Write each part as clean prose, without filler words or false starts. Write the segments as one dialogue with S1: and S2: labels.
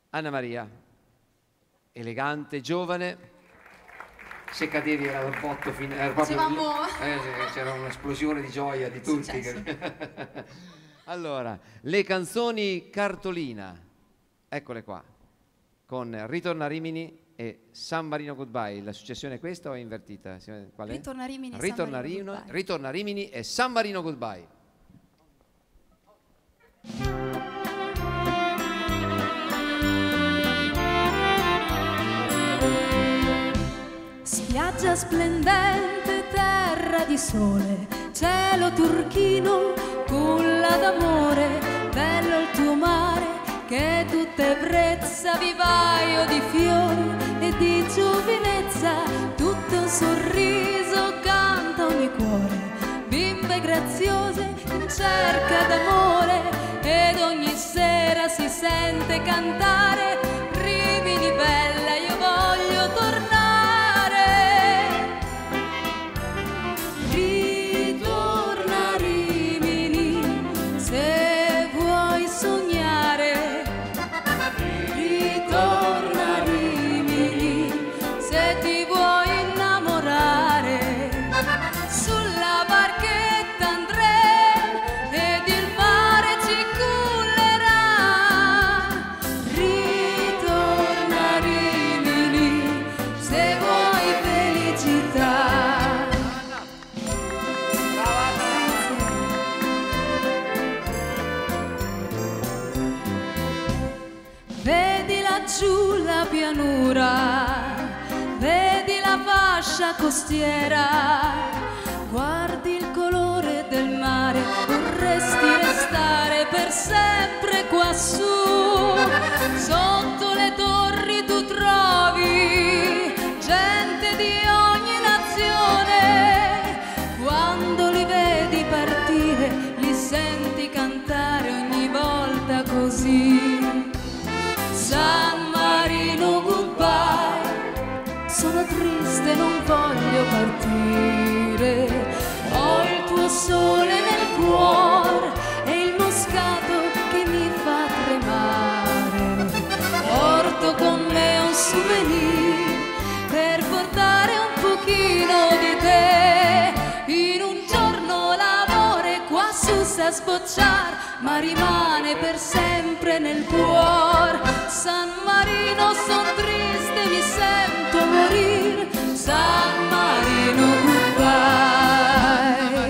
S1: Anna Maria, elegante, giovane. Se cadevi era un botto, c'era un'esplosione di gioia di tutti. Allora, le canzoni cartolina, eccole qua, con Ritorna Rimini e San Marino Goodbye. La successione è questa o è invertita? Qual è?
S2: Ritorna Rimini,
S1: Ritorna Rimini e San Marino Goodbye.
S2: Spiaggia splendente, terra di sole, cielo turchino, culla d'amore, bello il tuo mare che è tutta ebbrezza, vivaio di fiori e di giovinezza, tutto un sorriso canta ogni cuore, bimbe graziose in cerca d'amore ed ogni sera si sente cantare Rimini bella, io voglio tornare. Ritorna Rimini se vuoi sognare, ritorna Rimini se ti vuoi innamorare, sulla barchetta andremo ed il mare ci cullerà. Ritorna Rimini se vuoi felicità. Vedi laggiù la pianura, vedi la fascia costiera, guardi il colore del mare, vorresti restare per sempre quassù. Sotto le torri tu trovi gente di ogni nazione, quando li vedi partire li senti cantare ogni volta così. San Marino goodbye, sono triste, non voglio partire, ho il tuo sole nel cuore e il moscato che mi fa tremare, porto con me un souvenir per portare un pochino di te, in un giorno l'amore qua su sa sbocciare, ma rimane per sempre nel cuore. San Marino son triste, mi sento morire, San Marino goodbye.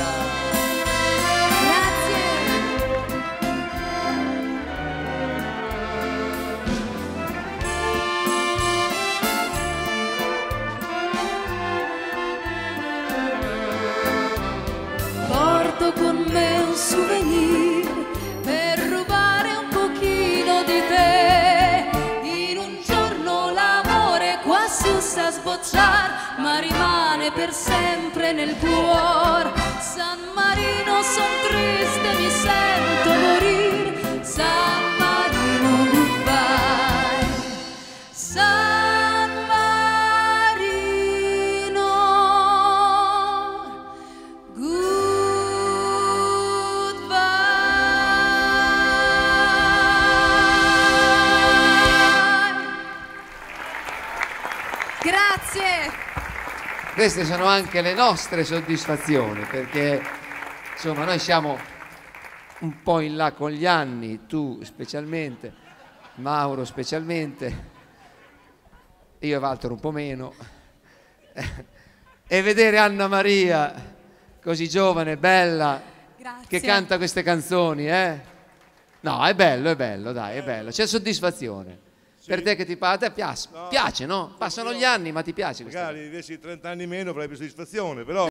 S2: Grazie. Porto con me un souvenir per rubare un pochino di te, in un giorno l'amore qua su sa sbocciar, ma rimane per sempre nel cuore. San Marino son triste, mi sento morire, San Marino goodbye. San Marino grazie.
S1: Queste sono anche le nostre soddisfazioni, perché insomma noi siamo un po' in là con gli anni, tu specialmente, Mauro specialmente, io e Walter un po' meno, e vedere Anna Maria così giovane, bella, che canta queste canzoni, no, è bello, dai, è bello, c'è soddisfazione. Sì. Per te che ti piace, no? Piace, no? Passano gli anni, ma ti piace questa cosa?
S3: Magari avessi 30 anni meno avrei più soddisfazione, però